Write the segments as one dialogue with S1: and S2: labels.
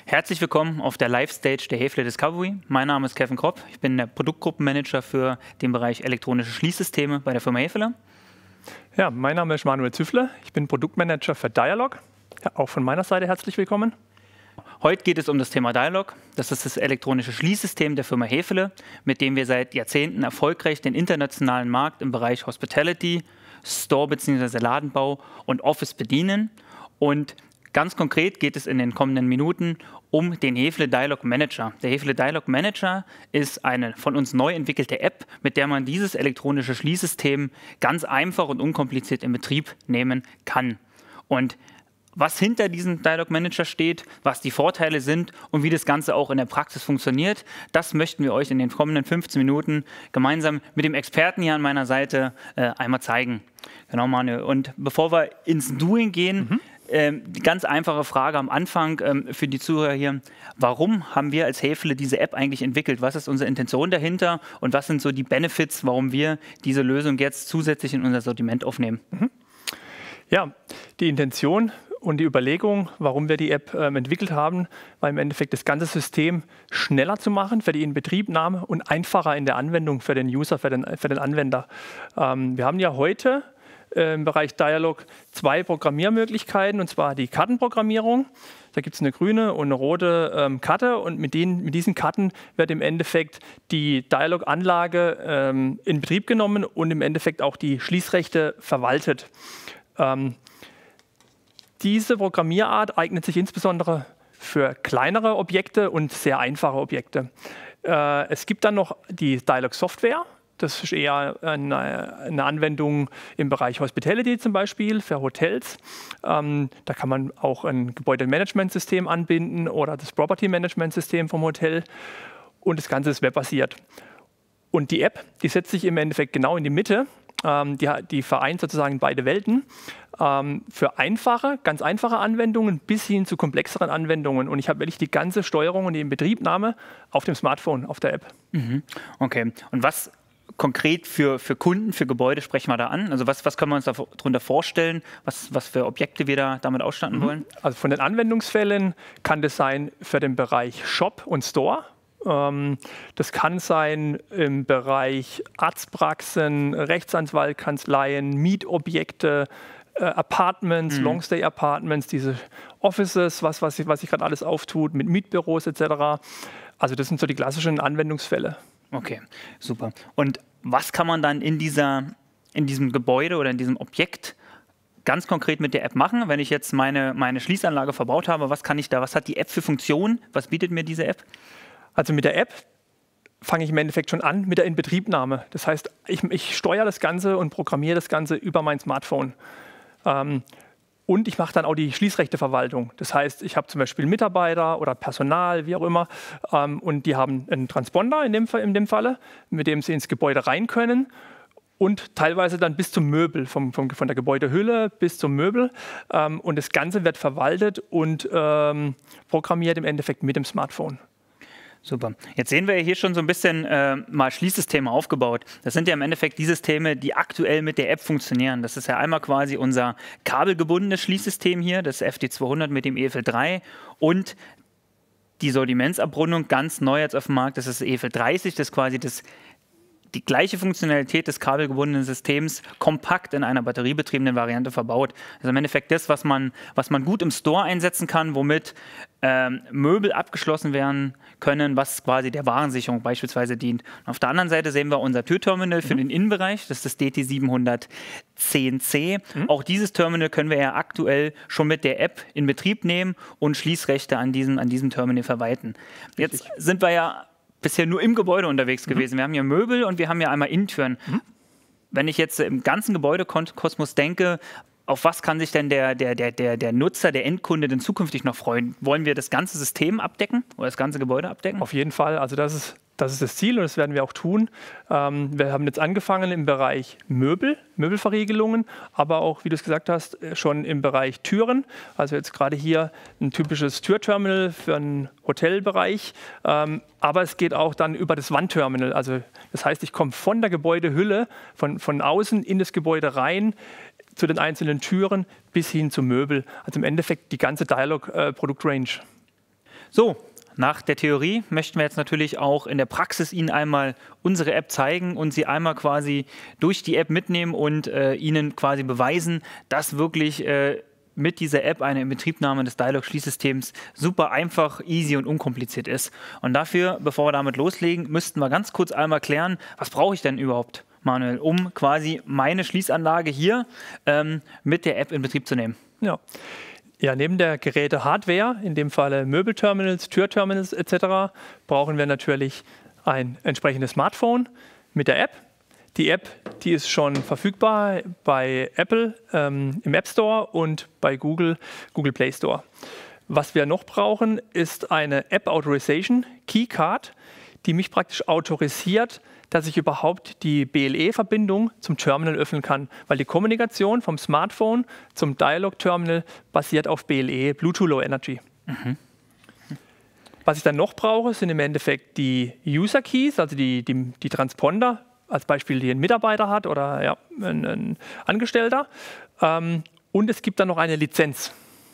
S1: Herzlich willkommen auf der Live-Stage der Häfele Discovery. Mein Name ist Kevin Kropp. Ich bin der Produktgruppenmanager für den Bereich elektronische Schließsysteme bei der Firma Häfele.
S2: Ja, mein Name ist Manuel Züffler. Ich bin Produktmanager für Dialog. Ja, auch von meiner Seite herzlich willkommen.
S1: Heute geht es um das Thema Dialog. Das ist das elektronische Schließsystem der Firma Häfele, mit dem wir seit Jahrzehnten erfolgreich den internationalen Markt im Bereich Hospitality, Store bzw. Ladenbau und Office bedienen. Und ganz konkret geht es in den kommenden Minuten um den Häfele Dialog Manager. Der Häfele Dialog Manager ist eine von uns neu entwickelte App, mit der man dieses elektronische Schließsystem ganz einfach und unkompliziert in Betrieb nehmen kann. Und was hinter diesem Dialog Manager steht, was die Vorteile sind und wie das Ganze auch in der Praxis funktioniert, das möchten wir euch in den kommenden 15 Minuten gemeinsam mit dem Experten hier an meiner Seite einmal zeigen. Genau, Manuel. Und bevor wir ins Doing gehen, die ganz einfache Frage am Anfang für die Zuhörer hier: Warum haben wir als Häfele diese App eigentlich entwickelt? Was ist unsere Intention dahinter und was sind so die Benefits, warum wir diese Lösung jetzt zusätzlich in unser Sortiment aufnehmen?
S2: Ja, die Intention und die Überlegung, warum wir die App entwickelt haben, war im Endeffekt das ganze System schneller zu machen für die Inbetriebnahme und einfacher in der Anwendung für den User, für den Anwender. Wir haben ja heute im Bereich Dialog zwei Programmiermöglichkeiten, und zwar die Kartenprogrammierung. Da gibt es eine grüne und eine rote Karte, und mit diesen Karten wird im Endeffekt die Dialog-Anlage in Betrieb genommen und im Endeffekt auch die Schließrechte verwaltet. Diese Programmierart eignet sich insbesondere für kleinere Objekte und sehr einfache Objekte. Es gibt dann noch die Dialog-Software. Das ist eher eine Anwendung im Bereich Hospitality zum Beispiel, für Hotels. Da kann man auch ein Gebäudemanagementsystem anbinden oder das Property-Management-System vom Hotel. Und das Ganze ist webbasiert. Und die App, die setzt sich im Endeffekt genau in die Mitte. Die vereint sozusagen beide Welten für ganz einfache Anwendungen bis hin zu komplexeren Anwendungen. Und ich habe wirklich die ganze Steuerung und die Inbetriebnahme auf dem Smartphone, auf der App.
S1: Okay. Und was konkret für Kunden, für Gebäude sprechen wir da an? Also was können wir uns darunter vorstellen? Was für Objekte wir damit ausstatten wollen?
S2: Also von den Anwendungsfällen kann das sein für den Bereich Shop und Store. Das kann sein im Bereich Arztpraxen, Rechtsanwaltkanzleien, Mietobjekte, Apartments, Longstay-Apartments, diese Offices, was sich gerade alles auftut, mit Mietbüros etc. Also das sind so die klassischen Anwendungsfälle.
S1: Okay, super. Und was kann man dann in diesem Gebäude oder in diesem Objekt ganz konkret mit der App machen? Wenn ich jetzt meine Schließanlage verbaut habe, was hat die App für Funktionen? Was bietet mir diese App?
S2: Also mit der App fange ich im Endeffekt schon an mit der Inbetriebnahme. Das heißt, ich steuere das Ganze und programmiere das Ganze über mein Smartphone. Und ich mache dann auch die Schließrechteverwaltung. Das heißt, ich habe zum Beispiel Mitarbeiter oder Personal, wie auch immer, und die haben einen Transponder in dem Falle, mit dem sie ins Gebäude rein können. Und teilweise dann bis zum Möbel, von der Gebäudehülle bis zum Möbel. Und das Ganze wird verwaltet und programmiert im Endeffekt mit dem Smartphone.
S1: Super. Jetzt sehen wir hier schon so ein bisschen mal Schließsysteme aufgebaut. Das sind ja im Endeffekt die Systeme, die aktuell mit der App funktionieren. Das ist ja einmal quasi unser kabelgebundenes Schließsystem hier, das FD200 mit dem EFL 3, und die Sortimentsabrundung ganz neu jetzt auf dem Markt, das ist das EFL 30, das ist quasi die gleiche Funktionalität des kabelgebundenen Systems kompakt in einer batteriebetriebenen Variante verbaut. Also im Endeffekt das, was man gut im Store einsetzen kann, womit Möbel abgeschlossen werden können, was quasi der Warensicherung beispielsweise dient. Und auf der anderen Seite sehen wir unser Türterminal für den Innenbereich, das ist das DT710C. Auch dieses Terminal können wir ja aktuell schon mit der App in Betrieb nehmen und Schließrechte an diesem Terminal verwalten. Jetzt sind wir ja bisher nur im Gebäude unterwegs gewesen. Wir haben hier Möbel und wir haben hier einmal Innentüren. Wenn ich jetzt im ganzen Gebäudekosmos denke, auf was kann sich denn der Nutzer, der Endkunde denn zukünftig noch freuen? Wollen wir das ganze System abdecken oder das ganze Gebäude abdecken?
S2: Auf jeden Fall. Also das ist das Ziel und das werden wir auch tun. Wir haben jetzt angefangen im Bereich Möbelverriegelungen, aber auch, wie du es gesagt hast, schon im Bereich Türen. Also jetzt gerade hier ein typisches Türterminal für einen Hotelbereich. Aber es geht auch dann über das Wandterminal. Also das heißt, ich komme von der Gebäudehülle, von außen in das Gebäude rein, zu den einzelnen Türen bis hin zum Möbel. Also im Endeffekt die ganze Dialog-Produktrange.
S1: So, nach der Theorie möchten wir jetzt natürlich auch in der Praxis Ihnen einmal unsere App zeigen und Sie einmal quasi durch die App mitnehmen und Ihnen quasi beweisen, dass wirklich mit dieser App eine Inbetriebnahme des Dialog-Schließsystems super einfach, easy und unkompliziert ist. Und dafür, bevor wir damit loslegen, müssten wir ganz kurz einmal klären, was brauche ich denn überhaupt, Manuel, um quasi meine Schließanlage hier mit der App in Betrieb zu nehmen?
S2: Ja, neben der Geräte-Hardware, in dem Falle Möbelterminals, Türterminals etc., brauchen wir natürlich ein entsprechendes Smartphone mit der App. Die App, die ist schon verfügbar bei Apple im App Store und bei Google Play Store. Was wir noch brauchen, ist eine App Authorization Keycard, die mich praktisch autorisiert, dass ich überhaupt die BLE-Verbindung zum Terminal öffnen kann, weil die Kommunikation vom Smartphone zum Dialog-Terminal basiert auf BLE, Bluetooth Low Energy. Was ich dann noch brauche, sind im Endeffekt die User Keys, also die Transponder, als Beispiel, die ein Mitarbeiter hat oder ja, ein Angestellter. Und es gibt dann noch eine Lizenz.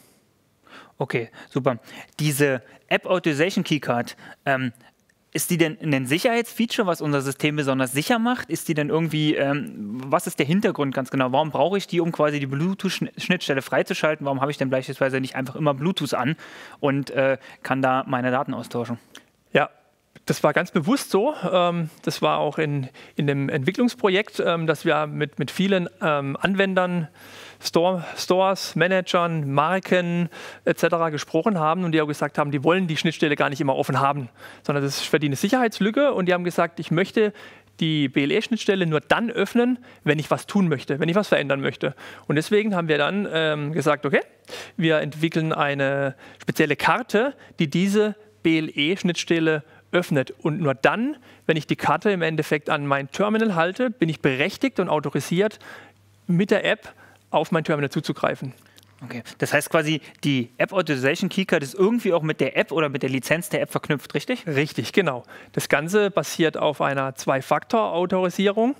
S1: Okay, super. Diese App Authorization Keycard, ist die denn ein Sicherheitsfeature, was unser System besonders sicher macht? Ist die denn irgendwie, was ist der Hintergrund ganz genau? Warum brauche ich die, um quasi die Bluetooth-Schnittstelle freizuschalten? Warum habe ich denn beispielsweise nicht einfach immer Bluetooth an und kann da meine Daten austauschen? Ja,
S2: das war ganz bewusst so. Das war auch in dem Entwicklungsprojekt, dass wir mit vielen Anwendern, Stores, Managern, Marken etc. gesprochen haben und die auch gesagt haben, die wollen die Schnittstelle gar nicht immer offen haben, sondern das ist für die eine Sicherheitslücke und die haben gesagt, ich möchte die BLE-Schnittstelle nur dann öffnen, wenn ich was tun möchte, wenn ich was verändern möchte. Und deswegen haben wir dann gesagt, okay, wir entwickeln eine spezielle Karte, die diese BLE-Schnittstelle öffnet. Und nur dann, wenn ich die Karte im Endeffekt an mein Terminal halte, bin ich berechtigt und autorisiert, mit der App auf mein Terminal zuzugreifen.
S1: Okay, das heißt quasi, die App Authorization Keycard ist irgendwie auch mit der App oder mit der Lizenz der App verknüpft, richtig?
S2: Richtig, genau. Das Ganze basiert auf einer Zwei-Faktor-Autorisierung.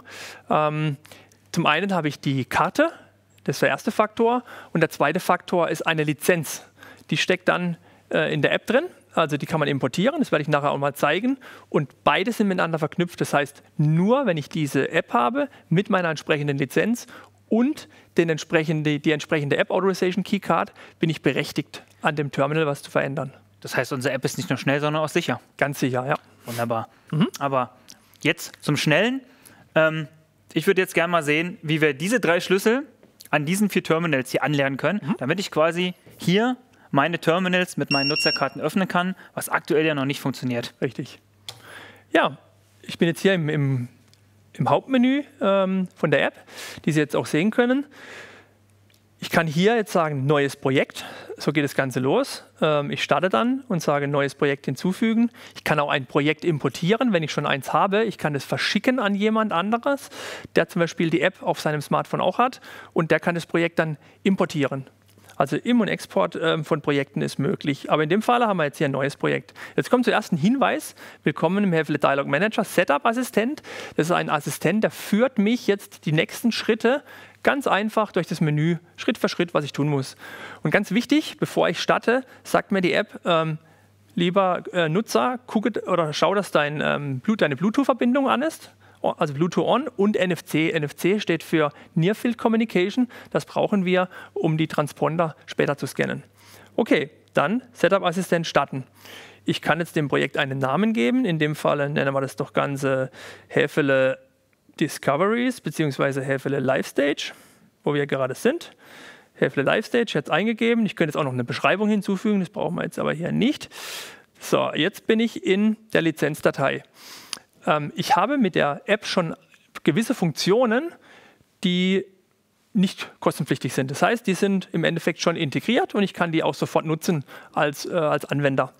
S2: Zum einen habe ich die Karte, das ist der erste Faktor, und der zweite Faktor ist eine Lizenz. Die steckt dann in der App drin. Also die kann man importieren, das werde ich nachher auch mal zeigen. Und beide sind miteinander verknüpft. Das heißt, nur wenn ich diese App habe mit meiner entsprechenden Lizenz und die entsprechende App Authorization Keycard, bin ich berechtigt, an dem Terminal was zu verändern.
S1: Das heißt, unsere App ist nicht nur schnell, sondern auch sicher.
S2: Ganz sicher, ja.
S1: Wunderbar. Aber jetzt zum Schnellen. Ich würde jetzt gerne mal sehen, wie wir diese 3 Schlüssel an diesen 4 Terminals hier anlernen können, damit ich quasi hier meine Terminals mit meinen Nutzerkarten öffnen kann, was aktuell ja noch nicht funktioniert.
S2: Richtig. Ja, ich bin jetzt hier im Hauptmenü von der App, die Sie jetzt auch sehen können. Ich kann hier jetzt sagen, neues Projekt. So geht das Ganze los. Ich starte dann und sage, neues Projekt hinzufügen. Ich kann auch ein Projekt importieren, wenn ich schon eins habe. Ich kann es verschicken an jemand anderes, der zum Beispiel die App auf seinem Smartphone auch hat und der kann das Projekt dann importieren. Also Im- und Export von Projekten ist möglich. Aber in dem Fall haben wir jetzt hier ein neues Projekt. Jetzt kommt zuerst ein Hinweis. Willkommen im Häfele Dialog Manager Setup Assistent. Das ist ein Assistent, der führt mich jetzt die nächsten Schritte ganz einfach durch das Menü, Schritt für Schritt, was ich tun muss. Und ganz wichtig, bevor ich starte, sagt mir die App, lieber Nutzer, schau, dass deine Bluetooth-Verbindung an ist. Also Bluetooth on und NFC. NFC steht für Near Field Communication. Das brauchen wir, um die Transponder später zu scannen. Okay, dann Setup-Assistent starten. Ich kann jetzt dem Projekt einen Namen geben. In dem Fall nennen wir das doch Ganze Häfele Discoveries bzw. Häfele Live Stage, wo wir gerade sind. Häfele Live Stage jetzt eingegeben. Ich könnte jetzt auch noch eine Beschreibung hinzufügen. Das brauchen wir jetzt aber hier nicht. So, jetzt bin ich in der Lizenzdatei. Ich habe mit der App schon gewisse Funktionen, die nicht kostenpflichtig sind. Das heißt, die sind im Endeffekt schon integriert und ich kann die auch sofort nutzen als Anwender.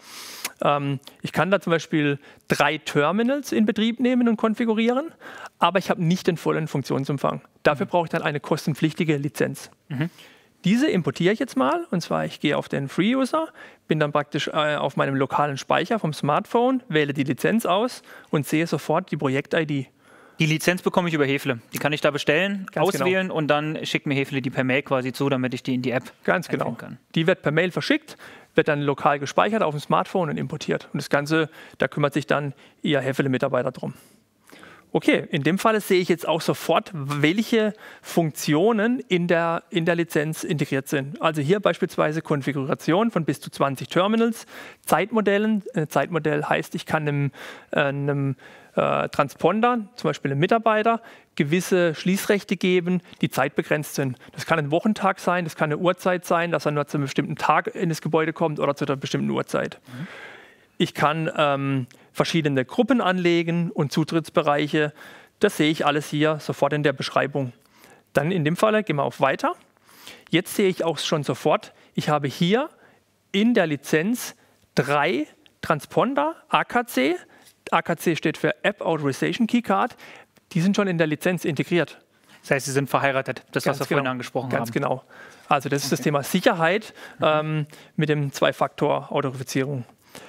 S2: Ich kann da zum Beispiel 3 Terminals in Betrieb nehmen und konfigurieren, aber ich habe nicht den vollen Funktionsumfang. Dafür brauche ich dann eine kostenpflichtige Lizenz. Diese importiere ich jetzt mal, und zwar ich gehe auf den Free-User, bin dann praktisch auf meinem lokalen Speicher vom Smartphone, wähle die Lizenz aus und sehe sofort die Projekt-ID.
S1: Die Lizenz bekomme ich über Häfele. Die kann ich da bestellen, auswählen und dann schickt mir Häfele die per Mail quasi zu, damit ich die in die App
S2: einfügen kann. Die wird per Mail verschickt. wird dann lokal gespeichert auf dem Smartphone und importiert. Und das Ganze, da kümmert sich dann Ihr Hefele-Mitarbeiter drum. Okay, in dem Fall sehe ich jetzt auch sofort, welche Funktionen in der Lizenz integriert sind. Also hier beispielsweise Konfiguration von bis zu 20 Terminals, Zeitmodellen. Zeitmodell heißt, ich kann einem Transponder, zum Beispiel einem Mitarbeiter, gewisse Schließrechte geben, die zeitbegrenzt sind. Das kann ein Wochentag sein, das kann eine Uhrzeit sein, dass er nur zu einem bestimmten Tag in das Gebäude kommt oder zu einer bestimmten Uhrzeit. Ich kann verschiedene Gruppen anlegen und Zutrittsbereiche. Das sehe ich alles hier sofort in der Beschreibung. Dann in dem Fall gehen wir auf Weiter. Jetzt sehe ich auch schon sofort, ich habe hier in der Lizenz 3 Transponder, AKC. AKC steht für App Authorization Keycard. Die sind schon in der Lizenz integriert.
S1: Das heißt, sie sind verheiratet, das, was wir vorhin angesprochen haben.
S2: Ganz genau. Also das ist das Thema Sicherheit mit dem Zwei-Faktor-Authentifizierung.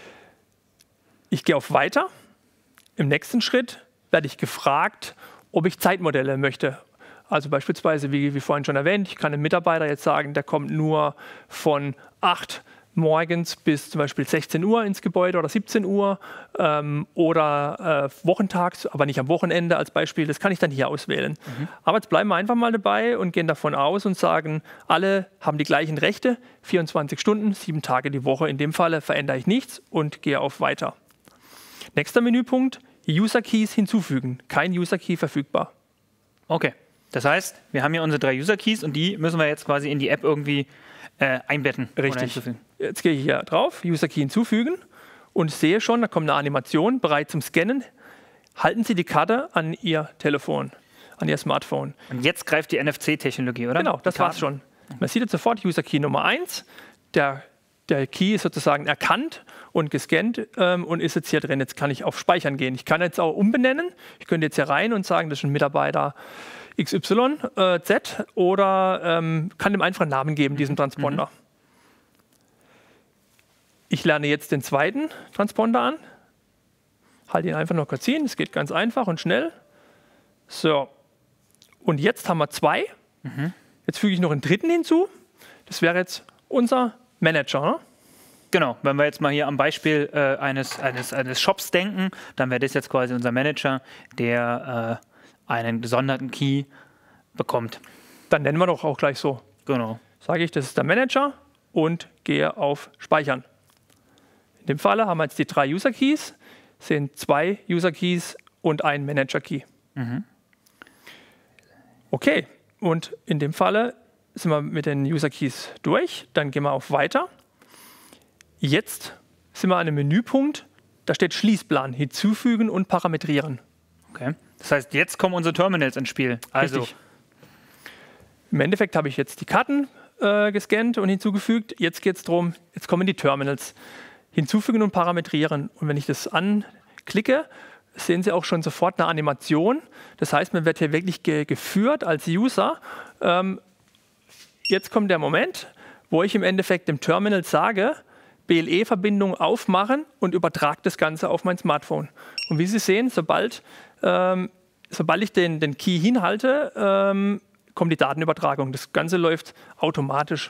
S2: Ich gehe auf Weiter. Im nächsten Schritt werde ich gefragt, ob ich Zeitmodelle möchte. Also beispielsweise, wie vorhin schon erwähnt, ich kann einem Mitarbeiter jetzt sagen, der kommt nur von 8 morgens bis zum Beispiel 16 Uhr ins Gebäude oder 17 Uhr oder wochentags, aber nicht am Wochenende als Beispiel. Das kann ich dann hier auswählen. Aber jetzt bleiben wir einfach mal dabei und gehen davon aus und sagen, alle haben die gleichen Rechte, 24 Stunden, 7 Tage die Woche. In dem Falle verändere ich nichts und gehe auf Weiter. Nächster Menüpunkt, User Keys hinzufügen. Kein User Key verfügbar.
S1: Okay, das heißt, wir haben hier unsere 3 User Keys und die müssen wir jetzt quasi in die App irgendwie einbetten.
S2: Richtig. Jetzt gehe ich hier drauf, User Key hinzufügen und sehe schon, da kommt eine Animation, bereit zum Scannen. Halten Sie die Karte an Ihr Telefon, an Ihr Smartphone.
S1: Und jetzt greift die NFC-Technologie, oder?
S2: Genau, das war's schon. Man sieht jetzt sofort User Key Nummer 1. Der Key ist sozusagen erkannt und gescannt und ist jetzt hier drin. Jetzt kann ich auf Speichern gehen. Ich kann jetzt auch umbenennen. Ich könnte jetzt hier rein und sagen, das ist ein Mitarbeiter XY, Z oder kann dem einfach einen Namen geben, diesem Transponder. Ich lerne jetzt den zweiten Transponder an. Halte ihn einfach noch kurz hin. Es geht ganz einfach und schnell. So. Und jetzt haben wir 2. Jetzt füge ich noch einen dritten hinzu. Das wäre jetzt unser Manager. Ne?
S1: Genau, wenn wir jetzt mal hier am Beispiel eines Shops denken, dann wäre das jetzt quasi unser Manager, der einen gesonderten Key bekommt.
S2: Dann nennen wir doch auch gleich so.
S1: Genau.
S2: Sage ich, das ist der Manager und gehe auf Speichern. In dem Falle haben wir jetzt die 3 User Keys, sind 2 User Keys und ein Manager Key. Okay, und in dem Falle sind wir mit den User Keys durch. Dann gehen wir auf Weiter. Jetzt sind wir an einem Menüpunkt, da steht Schließplan, hinzufügen und parametrieren.
S1: Okay. Das heißt, jetzt kommen unsere Terminals ins Spiel. Also
S2: richtig. Im Endeffekt habe ich jetzt die Karten gescannt und hinzugefügt. Jetzt geht es darum, jetzt kommen die Terminals. Hinzufügen und parametrieren. Und wenn ich das anklicke, sehen Sie auch schon sofort eine Animation. Das heißt, man wird hier wirklich geführt als User. Jetzt kommt der Moment, wo ich im Endeffekt dem Terminal sage, BLE-Verbindung aufmachen und übertrage das Ganze auf mein Smartphone. Und wie Sie sehen, sobald ich den Key hinhalte, kommt die Datenübertragung. Das Ganze läuft automatisch.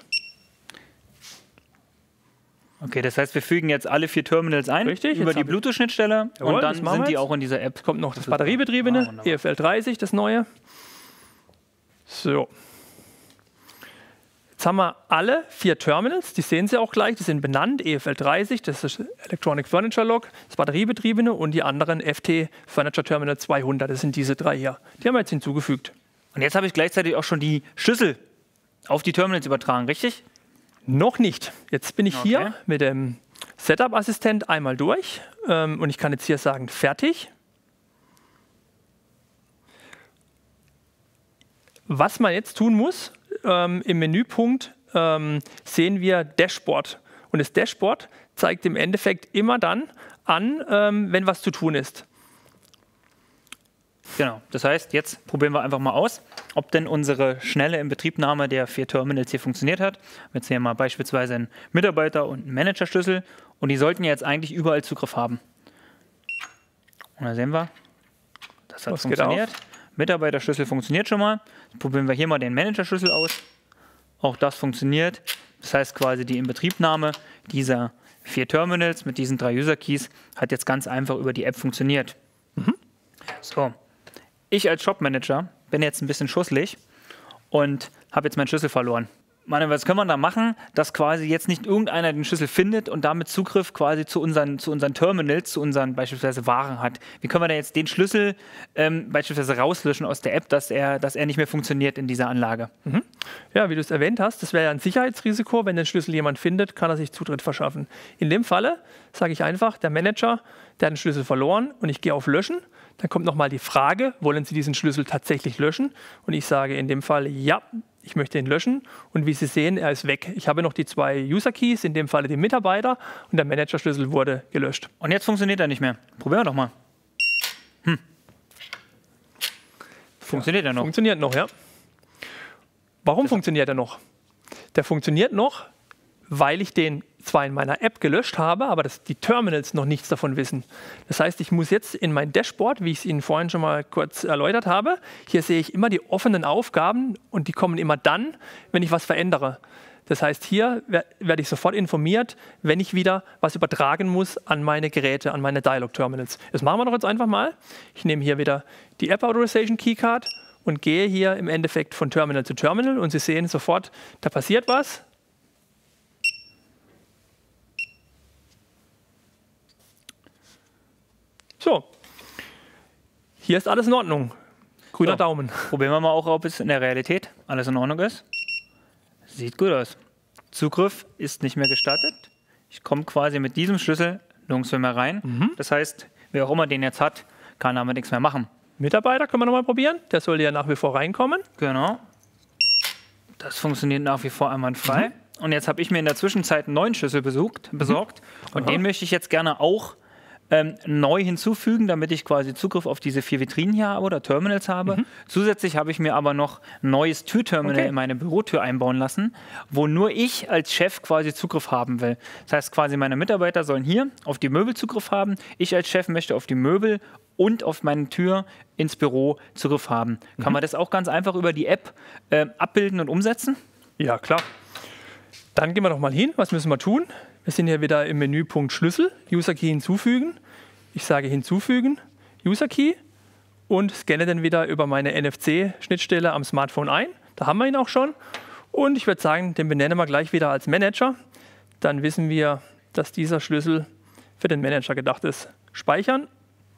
S1: Okay, das heißt, wir fügen jetzt alle 4 Terminals ein.
S2: Richtig,
S1: über die Bluetooth-Schnittstelle und dann sind die auch in dieser App.
S2: Kommt noch das batteriebetriebene, EFL 30, das neue. So. Jetzt haben wir alle 4 Terminals, die sehen Sie auch gleich, die sind benannt, EFL 30, das ist Electronic Furniture Log, das batteriebetriebene und die anderen FT Furniture Terminal 200, das sind diese 3 hier. Die haben wir jetzt hinzugefügt.
S1: Und jetzt habe ich gleichzeitig auch schon die Schlüssel auf die Terminals übertragen, richtig?
S2: Noch nicht. Jetzt bin ich hier mit dem Setup-Assistent einmal durch und ich kann jetzt hier sagen, fertig. Was man jetzt tun muss, im Menüpunkt sehen wir Dashboard. Und das Dashboard zeigt im Endeffekt immer dann an, wenn was zu tun ist.
S1: Genau, das heißt, jetzt probieren wir einfach mal aus, ob denn unsere schnelle Inbetriebnahme der 4 Terminals hier funktioniert hat. Jetzt hier mal beispielsweise einen Mitarbeiter- und einen Managerschlüssel und die sollten ja jetzt eigentlich überall Zugriff haben. Und da sehen wir, das hat funktioniert. Mitarbeiterschlüssel funktioniert schon mal. Jetzt probieren wir hier mal den Managerschlüssel aus. Auch das funktioniert. Das heißt quasi die Inbetriebnahme dieser 4 Terminals mit diesen 3 User Keys hat jetzt ganz einfach über die App funktioniert. So, ich als Shopmanager bin jetzt ein bisschen schusselig und habe jetzt meinen Schlüssel verloren. Was können wir da machen, dass quasi jetzt nicht irgendeiner den Schlüssel findet und damit Zugriff quasi zu unseren Terminals, zu unseren beispielsweise Waren hat? Wie können wir da jetzt den Schlüssel beispielsweise rauslöschen aus der App, dass er nicht mehr funktioniert in dieser Anlage?
S2: Ja, wie du es erwähnt hast, das wäre ja ein Sicherheitsrisiko. Wenn den Schlüssel jemand findet, kann er sich Zutritt verschaffen. In dem Falle sage ich einfach, der Manager, der hat den Schlüssel verloren und ich gehe auf Löschen. Dann kommt nochmal die Frage, wollen Sie diesen Schlüssel tatsächlich löschen? Und ich sage in dem Fall, ja, ich möchte ihn löschen. Und wie Sie sehen, er ist weg. Ich habe noch die 2 User Keys, in dem Falle die Mitarbeiter, und der Manager-Schlüssel wurde gelöscht.
S1: Und jetzt funktioniert er nicht mehr. Probieren wir doch mal. Funktioniert er noch?
S2: Funktioniert noch, ja. Warum funktioniert er noch? Der funktioniert noch, weil ich den zwar in meiner App gelöscht habe, aber die Terminals noch nichts davon wissen. Das heißt, ich muss jetzt in mein Dashboard, wie ich es Ihnen vorhin schon mal kurz erläutert habe, hier sehe ich immer die offenen Aufgaben und die kommen immer dann, wenn ich was verändere. Das heißt, hier werde ich sofort informiert, wenn ich wieder was übertragen muss an meine Geräte, an meine Dialog-Terminals. Das machen wir doch jetzt einfach mal. Ich nehme hier wieder die App Authorization Keycard und gehe hier im Endeffekt von Terminal zu Terminal und Sie sehen sofort, da passiert was. So, hier ist alles in Ordnung. Grüner Daumen.
S1: Probieren wir mal auch, ob es in der Realität alles in Ordnung ist. Sieht gut aus. Zugriff ist nicht mehr gestattet. Ich komme quasi mit diesem Schlüssel nirgendwo mehr rein. Das heißt, wer auch immer den jetzt hat, kann damit nichts mehr machen.
S2: Mitarbeiter können wir nochmal probieren. Der soll ja nach wie vor reinkommen.
S1: Genau. Das funktioniert nach wie vor einwandfrei. Und jetzt habe ich mir in der Zwischenzeit einen neuen Schlüssel besorgt. Und den möchte ich jetzt gerne auch neu hinzufügen, damit ich quasi Zugriff auf diese 4 Vitrinen hier habe oder Terminals habe. Zusätzlich habe ich mir aber noch ein neues Türterminal in meine Bürotür einbauen lassen, wo nur ich als Chef quasi Zugriff haben will. Das heißt quasi, meine Mitarbeiter sollen hier auf die Möbel Zugriff haben. Ich als Chef möchte auf die Möbel und auf meine Tür ins Büro Zugriff haben. Kann man das auch ganz einfach über die App abbilden und umsetzen?
S2: Ja, klar. Dann gehen wir noch mal hin. Was müssen wir tun? Wir sind hier wieder im Menüpunkt Schlüssel, User Key hinzufügen. Ich sage hinzufügen, User Key und scanne dann wieder über meine NFC-Schnittstelle am Smartphone ein. Da haben wir ihn auch schon. Und ich würde sagen, den benennen wir gleich wieder als Manager. Dann wissen wir, dass dieser Schlüssel für den Manager gedacht ist. Speichern.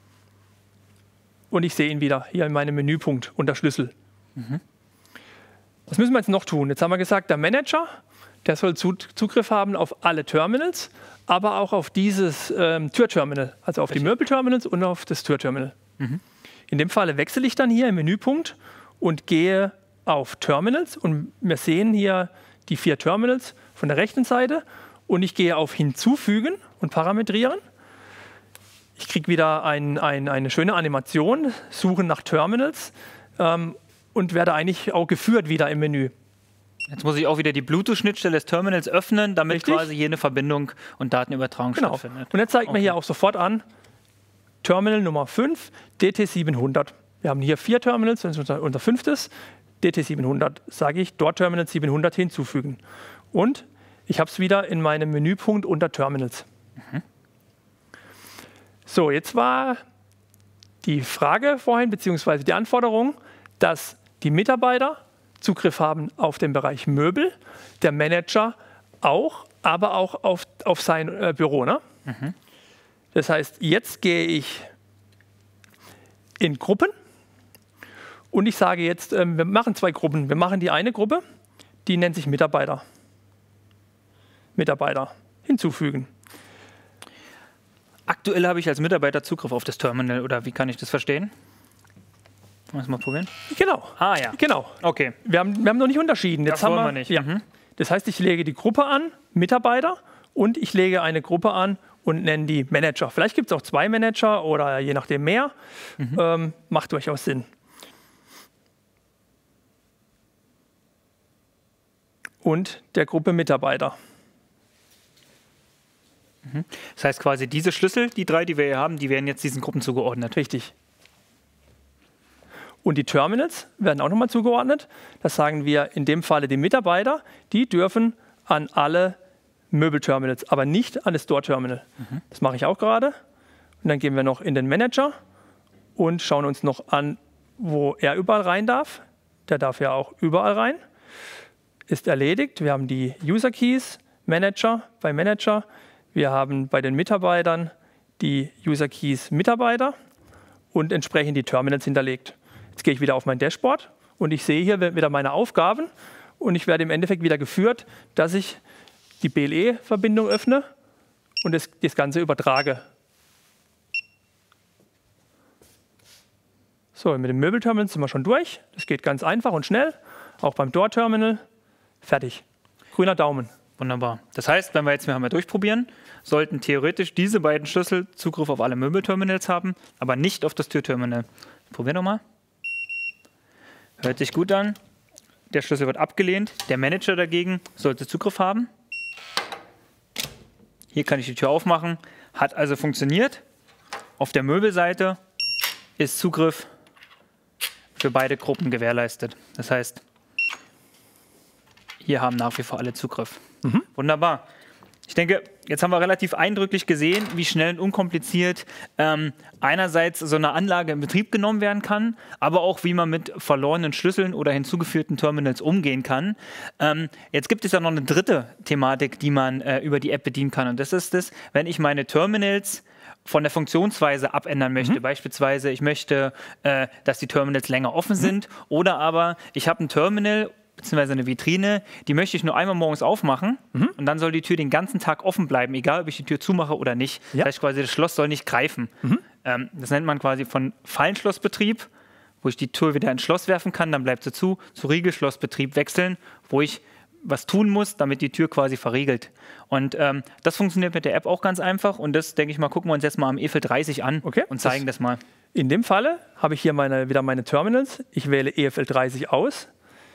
S2: Und ich sehe ihn wieder hier in meinem Menüpunkt unter Schlüssel. Was müssen wir jetzt noch tun? Jetzt haben wir gesagt, der Manager, der soll Zugriff haben auf alle Terminals, aber auch auf dieses Türterminal, also auf die Möbelterminals und auf das Türterminal. In dem Falle wechsle ich dann hier im Menüpunkt und gehe auf Terminals und wir sehen hier die 4 Terminals von der rechten Seite und ich gehe auf Hinzufügen und Parametrieren. Ich kriege wieder eine schöne Animation, Suchen nach Terminals und werde eigentlich auch geführt wieder im Menü.
S1: Jetzt muss ich auch wieder die Bluetooth-Schnittstelle des Terminals öffnen, damit quasi hier eine Verbindung und Datenübertragung stattfindet.
S2: Und jetzt zeigt mir hier auch sofort an, Terminal Nummer 5, DT700. Wir haben hier 4 Terminals, das ist unser 5. DT700. Sage ich, dort Terminal 700 hinzufügen. Und ich habe es wieder in meinem Menüpunkt unter Terminals. So, jetzt war die Frage vorhin, beziehungsweise die Anforderung, dass die Mitarbeiter Zugriff haben auf den Bereich Möbel, der Manager auch, aber auch auf sein Büro. Ne? Das heißt, jetzt gehe ich in Gruppen und ich sage jetzt, wir machen 2 Gruppen. Wir machen die eine Gruppe, die nennt sich Mitarbeiter. Mitarbeiter hinzufügen.
S1: Aktuell habe ich als Mitarbeiter Zugriff auf das Terminal, oder wie kann ich das verstehen? Wollen wir mal probieren?
S2: Genau.
S1: Ah ja.
S2: Genau.
S1: Okay.
S2: Wir haben noch nicht unterschieden. Jetzt
S1: Das wollen wir nicht.
S2: Ja. Das heißt, ich lege die Gruppe an, Mitarbeiter, und ich lege eine Gruppe an und nenne die Manager. Vielleicht gibt es auch 2 Manager oder je nachdem mehr. Macht durchaus Sinn. Und der Gruppe Mitarbeiter.
S1: Das heißt quasi, diese Schlüssel, die 3, die wir hier haben, die werden jetzt diesen Gruppen zugeordnet.
S2: Richtig. Und die Terminals werden auch nochmal zugeordnet. Das sagen wir in dem Falle die Mitarbeiter, die dürfen an alle Möbelterminals, aber nicht an das Store-Terminal. Das mache ich auch gerade. Und dann gehen wir noch in den Manager und schauen uns noch an, wo er überall rein darf. Der darf ja auch überall rein. Ist erledigt. Wir haben die User Keys, Manager bei Manager. Wir haben bei den Mitarbeitern die User Keys Mitarbeiter und entsprechend die Terminals hinterlegt. Jetzt gehe ich wieder auf mein Dashboard und ich sehe hier wieder meine Aufgaben und ich werde im Endeffekt wieder geführt, dass ich die BLE-Verbindung öffne und das Ganze übertrage. So, mit dem Möbelterminal sind wir schon durch. Das geht ganz einfach und schnell. Auch beim Door-Terminal. Fertig. Grüner Daumen.
S1: Wunderbar. Das heißt, wenn wir jetzt mal durchprobieren, sollten theoretisch diese beiden Schlüssel Zugriff auf alle Möbelterminals haben, aber nicht auf das Türterminal. Probieren wir mal. Hört sich gut an. Der Schlüssel wird abgelehnt. Der Manager dagegen sollte Zugriff haben. Hier kann ich die Tür aufmachen. Hat also funktioniert. Auf der Möbelseite ist Zugriff für beide Gruppen gewährleistet. Das heißt, hier haben nach wie vor alle Zugriff. Wunderbar. Ich denke, jetzt haben wir relativ eindrücklich gesehen, wie schnell und unkompliziert einerseits so eine Anlage in Betrieb genommen werden kann, aber auch wie man mit verlorenen Schlüsseln oder hinzugefügten Terminals umgehen kann. Jetzt gibt es ja noch eine dritte Thematik, die man über die App bedienen kann. Und das ist es, wenn ich meine Terminals von der Funktionsweise abändern möchte. Beispielsweise, ich möchte, dass die Terminals länger offen sind, oder aber ich habe ein Terminal bzw. eine Vitrine, die möchte ich nur einmal morgens aufmachen und dann soll die Tür den ganzen Tag offen bleiben, egal ob ich die Tür zumache oder nicht. Ja. Das heißt quasi, das Schloss soll nicht greifen. Das nennt man quasi von Fallenschlossbetrieb, wo ich die Tür wieder ins Schloss werfen kann, dann bleibt sie zu Riegelschlossbetrieb wechseln, wo ich was tun muss, damit die Tür quasi verriegelt. Und das funktioniert mit der App auch ganz einfach und das, denke ich mal, gucken wir uns jetzt mal am EFL 30 an und zeigen das mal.
S2: In dem Falle habe ich hier wieder meine Terminals. Ich wähle EFL 30 aus.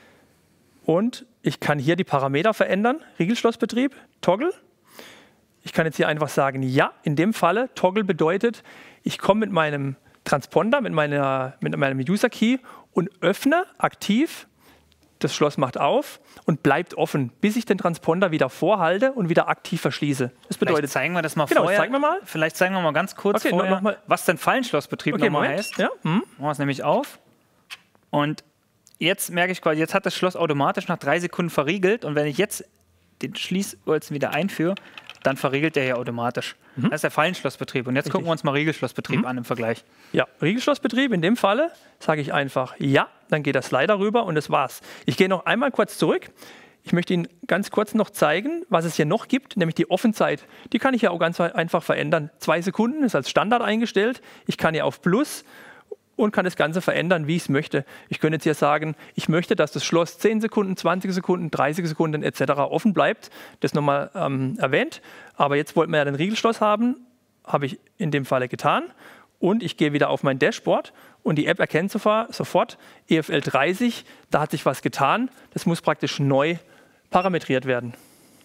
S2: Und ich kann hier die Parameter verändern. Riegelschlossbetrieb, Toggle. Ich kann jetzt hier einfach sagen, ja, in dem Falle, Toggle bedeutet, ich komme mit meinem Transponder, mit meinem User Key und öffne aktiv. Das Schloss macht auf und bleibt offen, bis ich den Transponder wieder vorhalte und wieder aktiv verschließe. Das bedeutet,
S1: vielleicht zeigen wir das mal vorher.
S2: Zeigen wir mal.
S1: Vielleicht zeigen wir mal ganz kurz vorher, was denn Fallenschlossbetrieb nochmal heißt.
S2: Ja.
S1: Machen wir es nämlich auf. Und jetzt merke ich quasi, jetzt hat das Schloss automatisch nach 3 Sekunden verriegelt und wenn ich jetzt den Schließbolzen wieder einführe, dann verriegelt der ja automatisch. Das ist der Fallenschlossbetrieb. Und jetzt gucken wir uns mal Riegelschlossbetrieb an im Vergleich. Ja,
S2: Riegelschlossbetrieb, in dem Falle sage ich einfach ja, dann geht das Slider rüber und das war's. Ich gehe noch einmal kurz zurück. Ich möchte Ihnen ganz kurz noch zeigen, was es hier noch gibt, nämlich die Offenzeit. Die kann ich ja auch ganz einfach verändern. 2 Sekunden ist als Standard eingestellt. Ich kann hier auf Plus und kann das Ganze verändern, wie ich es möchte. Ich könnte jetzt hier sagen, ich möchte, dass das Schloss 10 Sekunden, 20 Sekunden, 30 Sekunden etc. offen bleibt. Das nochmal erwähnt. Aber jetzt wollten wir ja den Riegelschloss haben. Habe ich in dem Falle getan. Und ich gehe wieder auf mein Dashboard und die App erkennt sofort EFL 30. Da hat sich was getan. Das muss praktisch neu parametriert werden.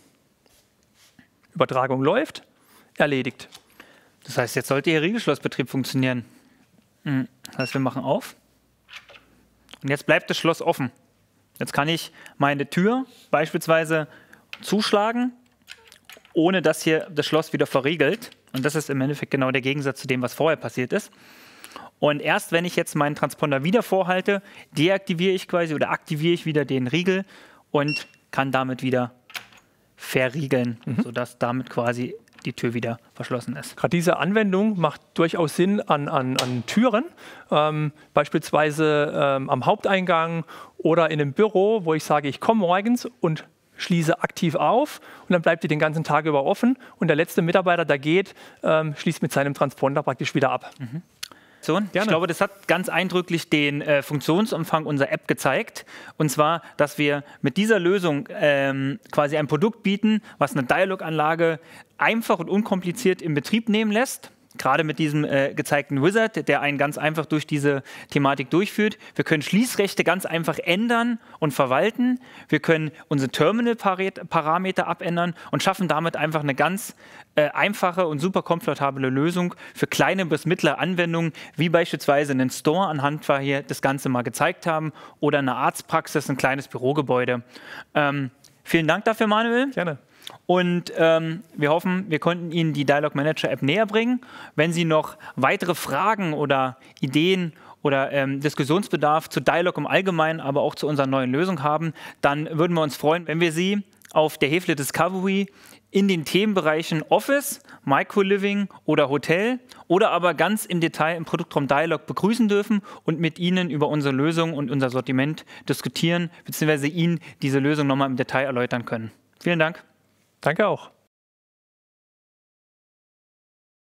S2: Übertragung läuft. Erledigt.
S1: Das heißt, jetzt sollte Ihr Riegelschlossbetrieb funktionieren. Das heißt, wir machen auf und jetzt bleibt das Schloss offen. Jetzt kann ich meine Tür beispielsweise zuschlagen, ohne dass hier das Schloss wieder verriegelt. Und das ist im Endeffekt genau der Gegensatz zu dem, was vorher passiert ist. Und erst wenn ich jetzt meinen Transponder wieder vorhalte, deaktiviere ich quasi oder aktiviere ich wieder den Riegel und kann damit wieder verriegeln, sodass damit quasi die Tür wieder verschlossen ist.
S2: Gerade diese Anwendung macht durchaus Sinn an Türen, beispielsweise am Haupteingang oder in einem Büro, wo ich sage, ich komme morgens und schließe aktiv auf und dann bleibt die den ganzen Tag über offen und der letzte Mitarbeiter, der geht, schließt mit seinem Transponder praktisch wieder ab.
S1: Ich glaube, das hat ganz eindrücklich den Funktionsumfang unserer App gezeigt. Und zwar, dass wir mit dieser Lösung quasi ein Produkt bieten, was eine Dialog-Anlage einfach und unkompliziert in Betrieb nehmen lässt. Gerade mit diesem gezeigten Wizard, der einen ganz einfach durch diese Thematik durchführt. Wir können Schließrechte ganz einfach ändern und verwalten. Wir können unsere Terminal-Parameter abändern und schaffen damit einfach eine ganz einfache und super komfortable Lösung für kleine bis mittlere Anwendungen, wie beispielsweise einen Store, anhand wir hier das Ganze mal gezeigt haben, oder eine Arztpraxis, ein kleines Bürogebäude. Vielen Dank dafür, Manuel.
S2: Gerne.
S1: Und wir hoffen, wir konnten Ihnen die Dialog Manager App näher bringen. Wenn Sie noch weitere Fragen oder Ideen oder Diskussionsbedarf zu Dialog im Allgemeinen, aber auch zu unserer neuen Lösung haben, dann würden wir uns freuen, wenn wir Sie auf der Hefele Discovery in den Themenbereichen Office, Microliving oder Hotel oder aber ganz im Detail im Produktraum Dialog begrüßen dürfen und mit Ihnen über unsere Lösung und unser Sortiment diskutieren, beziehungsweise Ihnen diese Lösung nochmal im Detail erläutern können. Vielen Dank.
S2: Danke auch.